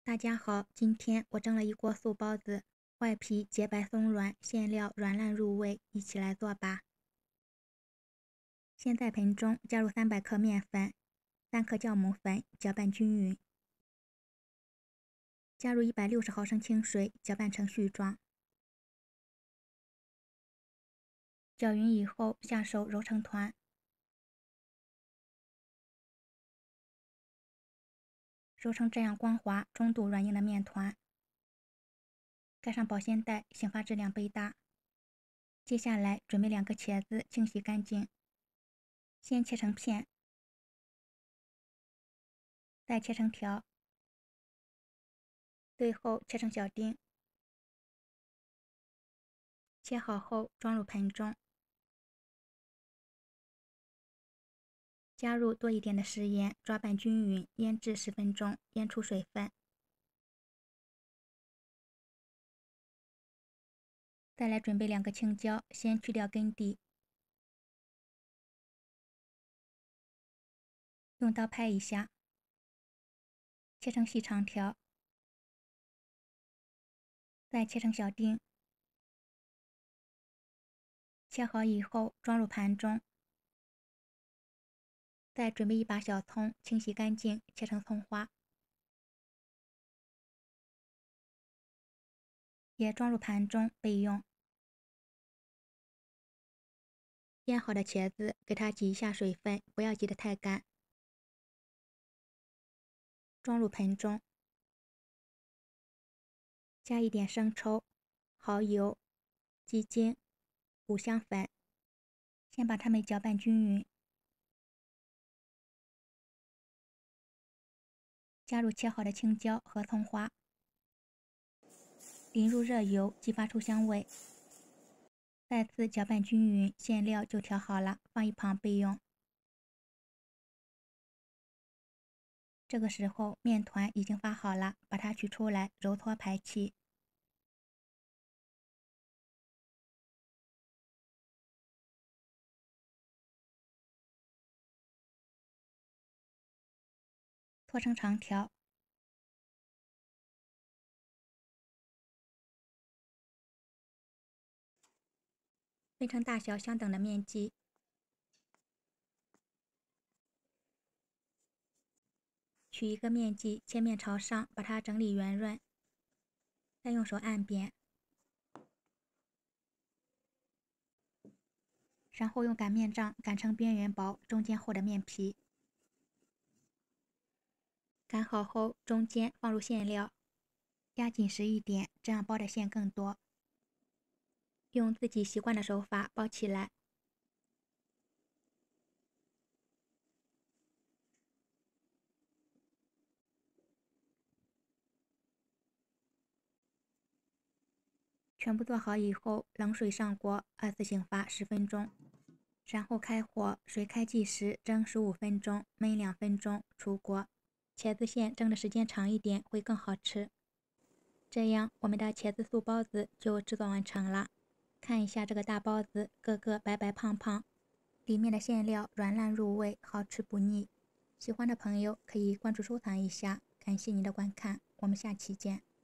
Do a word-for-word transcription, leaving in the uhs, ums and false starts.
大家好，今天我蒸了一锅素包子，外皮洁白松软，馅料软烂入味，一起来做吧。先在盆中加入三百克面粉、三克酵母粉，搅拌均匀。加入一百六十毫升清水，搅拌成絮状。搅匀以后，下手揉成团。揉成这样光滑、中度软硬的面团。盖上保鲜袋，醒发至两倍大。接下来准备两个茄子，清洗干净。先切成片，再切成条，最后切成小丁。切好后装入盆中，加入多一点的食盐，抓拌均匀，腌制十分钟，腌出水分。再来准备两个青椒，先去掉根蒂，用刀拍一下，切成细长条，再切成小丁。切好以后装入盘中，再准备一把小葱，清洗干净，切成葱花，也装入盘中备用。腌好的茄子，给它挤一下水分，不要挤得太干。装入盆中，加一点生抽、蚝油、鸡精、五香粉，先把它们搅拌均匀。加入切好的青椒和葱花，淋入热油，激发出香味。再次搅拌均匀，馅料就调好了，放一旁备用。这个时候面团已经发好了，把它取出来，揉搓排气。搓成长条，分成大小相等的面剂。取一个面剂，切面朝上，把它整理圆润，再用手按扁，然后用擀面杖擀成边缘薄、中间厚的面皮。擀好后，中间放入馅料，压紧实一点，这样包的馅更多。用自己习惯的手法包起来。全部做好以后，冷水上锅，二次醒发十分钟，然后开火，水开计时，蒸十五分钟，焖两分钟，出锅。茄子馅蒸的时间长一点会更好吃。这样，我们的茄子素包子就制作完成了。看一下这个大包子，个个白白胖胖，里面的馅料软烂入味，好吃不腻。喜欢的朋友可以关注收藏一下，感谢您的观看，我们下期见。